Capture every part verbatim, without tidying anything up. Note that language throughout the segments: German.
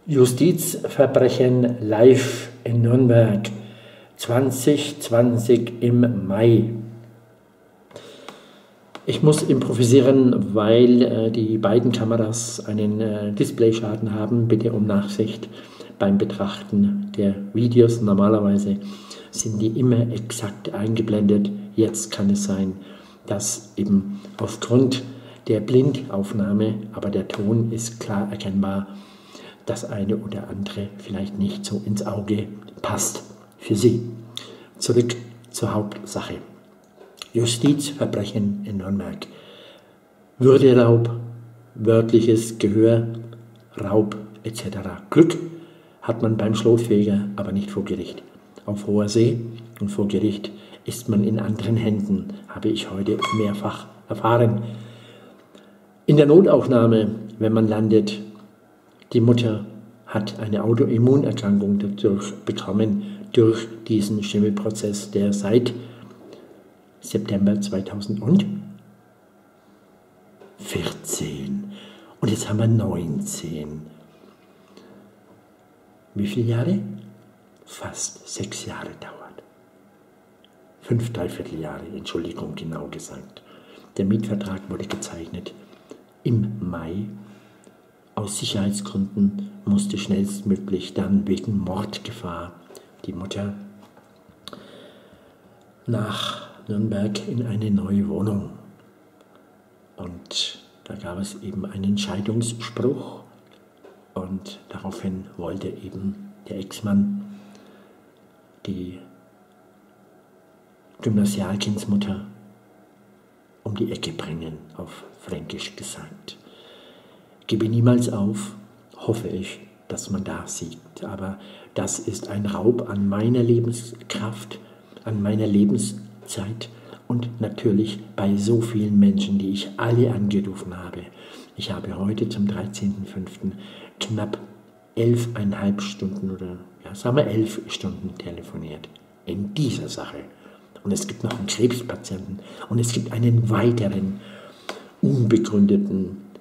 Justizverbrechen live in Nürnberg zwanzig zwanzig im Mai. Ich muss improvisieren, weil äh, die beiden Kameras einen äh, Displayschaden haben. Bitte um Nachsicht beim Betrachten der Videos. Normalerweise sind die immer exakt eingeblendet. Jetzt kann es sein, dass eben aufgrund der Blindaufnahme, aber der Ton ist klar erkennbar, das eine oder andere vielleicht nicht so ins Auge passt für Sie. Zurück zur Hauptsache. Justizverbrechen in Nürnberg. Würderaub, wörtliches Gehör, Raub et cetera. Glück hat man beim Schlotfeger, aber nicht vor Gericht. Auf hoher See und vor Gericht ist man in anderen Händen, habe ich heute mehrfach erfahren. In der Notaufnahme, wenn man landet, die Mutter hat eine Autoimmunerkrankung dadurch bekommen, durch diesen Schimmelprozess, der seit September zweitausendvierzehn und jetzt haben wir neunzehn. Wie viele Jahre? Fast sechs Jahre dauert. Fünf, dreiviertel Jahre, Entschuldigung, genau gesagt. Der Mietvertrag wurde gezeichnet im Mai. Aus Sicherheitsgründen musste schnellstmöglich dann wegen Mordgefahr die Mutter nach Nürnberg in eine neue Wohnung. Und da gab es eben einen Scheidungsspruch und daraufhin wollte eben der Ex-Mann die Gymnasialkindsmutter um die Ecke bringen, auf Fränkisch gesagt. Gebe niemals auf, hoffe ich, dass man da siegt. Aber das ist ein Raub an meiner Lebenskraft, an meiner Lebenszeit und natürlich bei so vielen Menschen, die ich alle angerufen habe. Ich habe heute zum dreizehnten fünften knapp elfeinhalb Stunden oder, ja, sagen wir elf Stunden telefoniert in dieser Sache. Und es gibt noch einen Krebspatienten und es gibt einen weiteren unbegründeten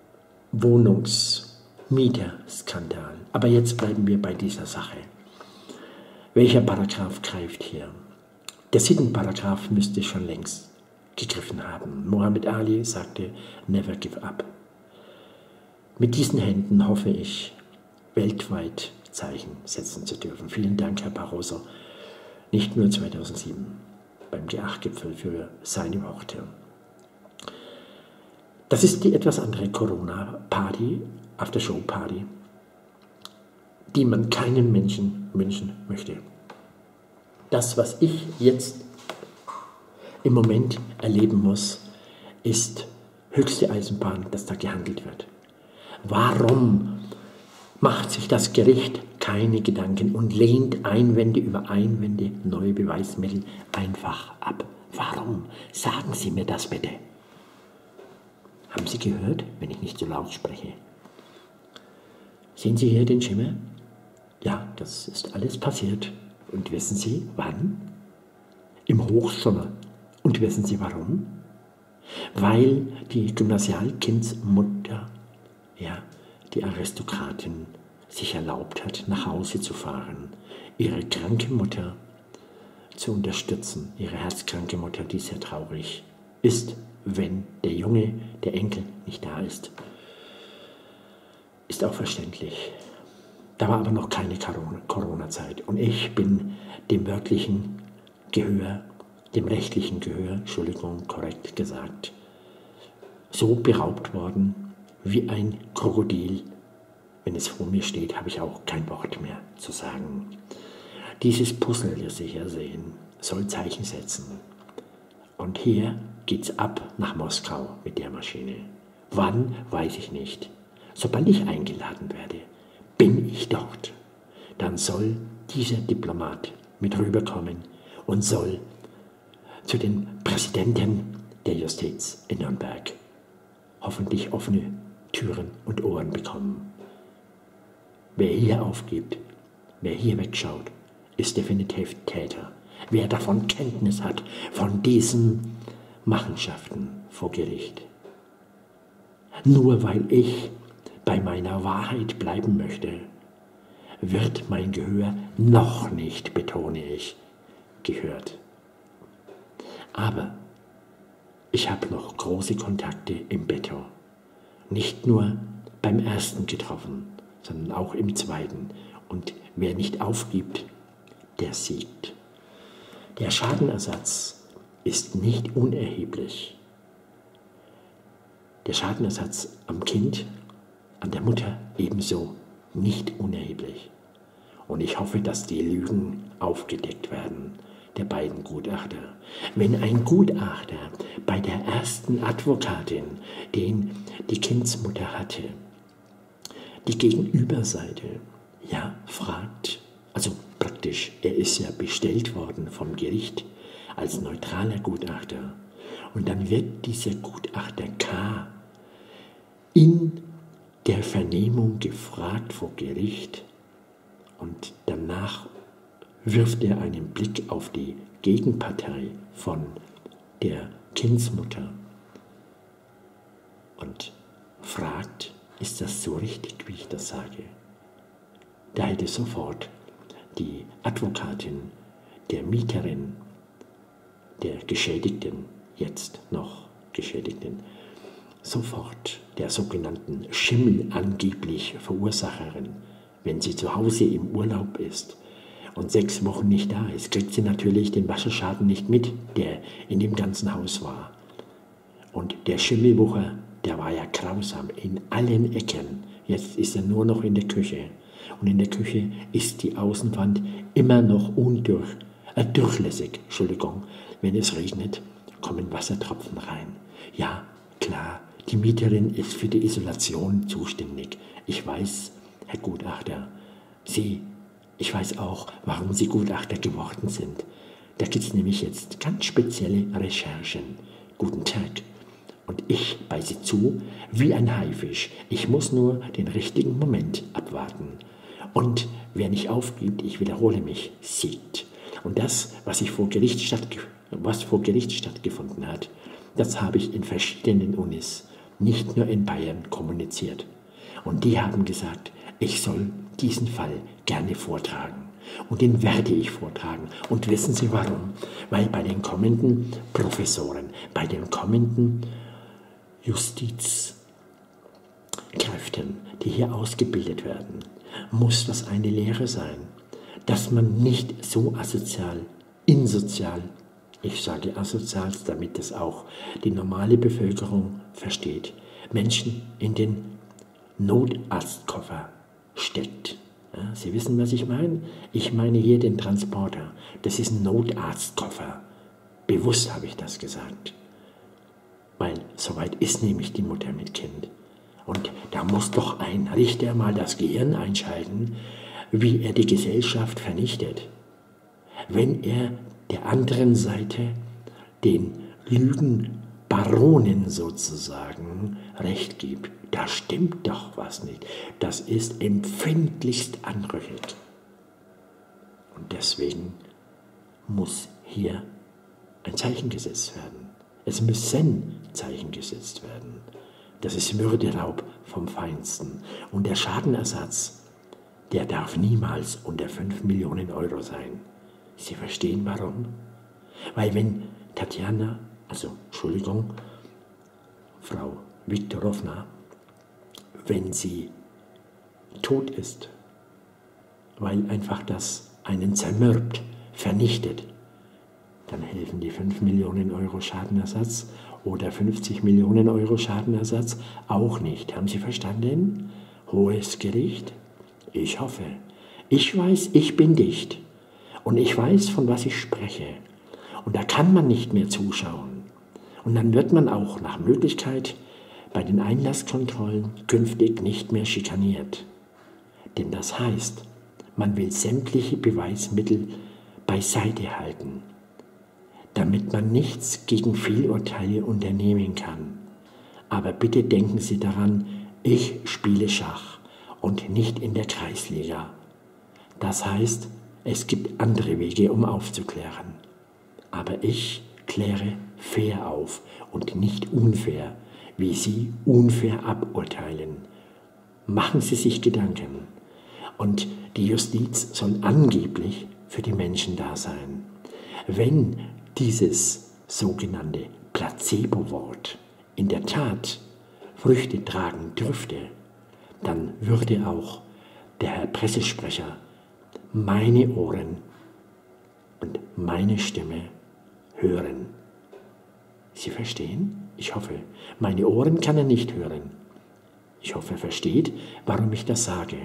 Wohnungsmieterskandal. Aber jetzt bleiben wir bei dieser Sache. Welcher Paragraph greift hier? Der Sittenparagraph müsste schon längst gegriffen haben. Muhammad Ali sagte, never give up. Mit diesen Händen hoffe ich, weltweit Zeichen setzen zu dürfen. Vielen Dank, Herr Barroso, nicht nur zweitausendsieben beim G acht Gipfel für seine Worte. Das ist die etwas andere Corona-Party, After-Show-Party, die man keinem Menschen wünschen möchte. Das, was ich jetzt im Moment erleben muss, ist höchste Eisenbahn, dass da gehandelt wird. Warum macht sich das Gericht keine Gedanken und lehnt Einwände über Einwände, neue Beweismittel einfach ab? Warum? Sagen Sie mir das bitte. Haben Sie gehört, wenn ich nicht so laut spreche? Sehen Sie hier den Schimmer? Ja, das ist alles passiert. Und wissen Sie, wann? Im Hochsommer. Und wissen Sie, warum? Weil die Gymnasialkindsmutter, ja, die Aristokratin, sich erlaubt hat, nach Hause zu fahren, ihre kranke Mutter zu unterstützen, ihre herzkranke Mutter, die sehr traurig ist, wenn der Junge, der Enkel nicht da ist. Ist auch verständlich. Da war aber noch keine Corona-Zeit und ich bin dem wörtlichen Gehör, dem rechtlichen Gehör, Entschuldigung, korrekt gesagt, so beraubt worden wie ein Krokodil. Wenn es vor mir steht, habe ich auch kein Wort mehr zu sagen. Dieses Puzzle, das Sie hier sehen, soll Zeichen setzen. Und hier geht's ab nach Moskau mit der Maschine. Wann, weiß ich nicht. Sobald ich eingeladen werde, bin ich dort. Dann soll dieser Diplomat mit rüberkommen und soll zu den Präsidenten der Justiz in Nürnberg hoffentlich offene Türen und Ohren bekommen. Wer hier aufgibt, wer hier wegschaut, ist definitiv Täter. Wer davon Kenntnis hat, von diesen Machenschaften vor Gericht. Nur weil ich bei meiner Wahrheit bleiben möchte, wird mein Gehör noch nicht, betone ich, gehört. Aber ich habe noch große Kontakte im Beton. Nicht nur beim ersten getroffen, sondern auch im zweiten. Und wer nicht aufgibt, der siegt. Der Schadenersatz ist nicht unerheblich. Der Schadenersatz am Kind, an der Mutter ebenso nicht unerheblich. Und ich hoffe, dass die Lügen aufgedeckt werden, der beiden Gutachter. Wenn ein Gutachter bei der ersten Advokatin, den die Kindsmutter hatte, die Gegenüberseite, ja, fragt, also praktisch, er ist ja bestellt worden vom Gericht als neutraler Gutachter, und dann wird dieser Gutachter K. in der Vernehmung gefragt vor Gericht, und danach wirft er einen Blick auf die Gegenpartei von der Kindsmutter und fragt, ist das so richtig, wie ich das sage? Da hätte sofort die Advokatin der Mieterin, der Geschädigten, jetzt noch Geschädigten, sofort der sogenannten Schimmel angeblich Verursacherin, wenn sie zu Hause im Urlaub ist und sechs Wochen nicht da ist, kriegt sie natürlich den Wasserschaden nicht mit, der in dem ganzen Haus war. Und der Schimmelwucher, der war ja grausam in allen Ecken. Jetzt ist er nur noch in der Küche. Und in der Küche ist die Außenwand immer noch undurch, äh, durchlässig. Entschuldigung, wenn es regnet, kommen Wassertropfen rein. Ja, klar, die Mieterin ist für die Isolation zuständig. Ich weiß, Herr Gutachter, Sie, ich weiß auch, warum Sie Gutachter geworden sind. Da gibt es nämlich jetzt ganz spezielle Recherchen. Guten Tag. Und ich beiße zu wie ein Haifisch. Ich muss nur den richtigen Moment abwarten. Und wer nicht aufgibt, ich wiederhole mich, siegt. Und das, was, ich vor Gericht stattge- was vor Gericht stattgefunden hat, das habe ich in verschiedenen Unis, nicht nur in Bayern, kommuniziert. Und die haben gesagt, ich soll diesen Fall gerne vortragen. Und den werde ich vortragen. Und wissen Sie warum? Weil bei den kommenden Professoren, bei den kommenden Justizkräften, die hier ausgebildet werden, muss das eine Lehre sein, dass man nicht so asozial, insozial, ich sage asozial, damit es auch die normale Bevölkerung versteht, Menschen in den Notarztkoffer steckt. Ja, Sie wissen, was ich meine? Ich meine hier den Transporter. Das ist ein Notarztkoffer. Bewusst habe ich das gesagt. Weil soweit ist nämlich die Mutter mit Kind. Und da muss doch ein Richter mal das Gehirn einschalten, wie er die Gesellschaft vernichtet. Wenn er der anderen Seite, den Lügenbaronen sozusagen, Recht gibt. Da stimmt doch was nicht. Das ist empfindlichst anrüchig. Und deswegen muss hier ein Zeichen gesetzt werden. Es müssen Zeichen gesetzt werden. Das ist Würderaub vom Feinsten. Und der Schadenersatz, der darf niemals unter fünf Millionen Euro sein. Sie verstehen warum? Weil wenn Tatjana, also Entschuldigung, Frau Viktorowna, wenn sie tot ist, weil einfach das einen zermürbt, vernichtet, dann helfen die fünf Millionen Euro Schadenersatz oder fünfzig Millionen Euro Schadenersatz auch nicht. Haben Sie verstanden? Hohes Gericht? Ich hoffe. Ich weiß, ich bin dicht. Und ich weiß, von was ich spreche. Und da kann man nicht mehr zuschauen. Und dann wird man auch nach Möglichkeit bei den Einlasskontrollen künftig nicht mehr schikaniert. Denn das heißt, man will sämtliche Beweismittel beiseite halten, damit man nichts gegen Fehlurteile unternehmen kann. Aber bitte denken Sie daran, ich spiele Schach und nicht in der Kreisliga. Das heißt, es gibt andere Wege, um aufzuklären. Aber ich kläre fair auf und nicht unfair, wie Sie unfair aburteilen. Machen Sie sich Gedanken. Und die Justiz soll angeblich für die Menschen da sein. Wenn dieses sogenannte Placebo-Wort in der Tat Früchte tragen dürfte, dann würde auch der Herr Pressesprecher meine Ohren und meine Stimme hören. Sie verstehen? Ich hoffe. Meine Ohren kann er nicht hören. Ich hoffe, er versteht, warum ich das sage.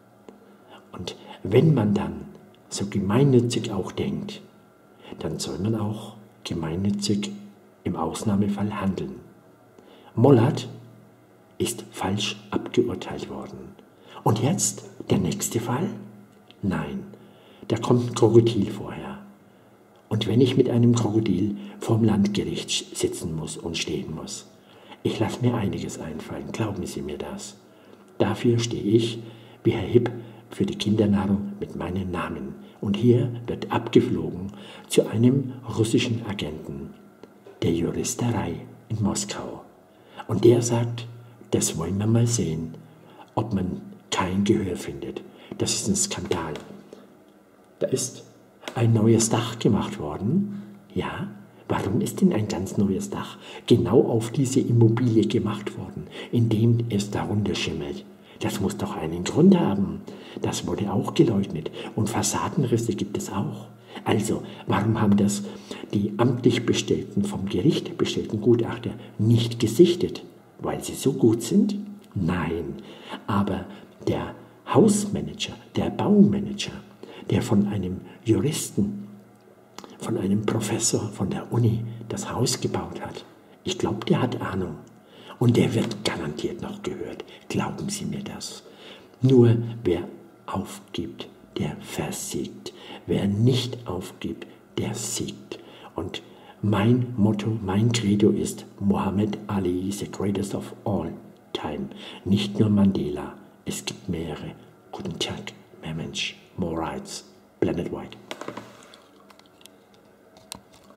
Und wenn man dann so gemeinnützig auch denkt, dann soll man auch gemeinnützig im Ausnahmefall handeln. Mollert ist falsch abgeurteilt worden. Und jetzt der nächste Fall? Nein, da kommt ein Krokodil vorher. Und wenn ich mit einem Krokodil vorm Landgericht sitzen muss und stehen muss, ich lasse mir einiges einfallen, glauben Sie mir das. Dafür stehe ich, wie Herr Hipp, für die Kindernahrung mit meinem Namen. Und hier wird abgeflogen zu einem russischen Agenten der Juristerei in Moskau. Und der sagt, das wollen wir mal sehen, ob man kein Gehör findet. Das ist ein Skandal. Da ist ein neues Dach gemacht worden. Ja, warum ist denn ein ganz neues Dach genau auf diese Immobilie gemacht worden, indem es darunter schimmelt? Das muss doch einen Grund haben. Das wurde auch geleugnet. Und Fassadenrisse gibt es auch. Also, warum haben das die amtlich bestellten, vom Gericht bestellten Gutachter nicht gesichtet? Weil sie so gut sind? Nein. Aber der Hausmanager, der Baumanager, der von einem Juristen, von einem Professor von der Uni das Haus gebaut hat, ich glaube, der hat Ahnung. Und der wird garantiert noch gehört. Glauben Sie mir das. Nur wer aufgibt, der versiegt. Wer nicht aufgibt, der siegt. Und mein Motto, mein Credo ist, Muhammad Ali is the greatest of all time. Nicht nur Mandela, es gibt mehrere. Guten Tag, mehr Mensch, more rights, Planet White.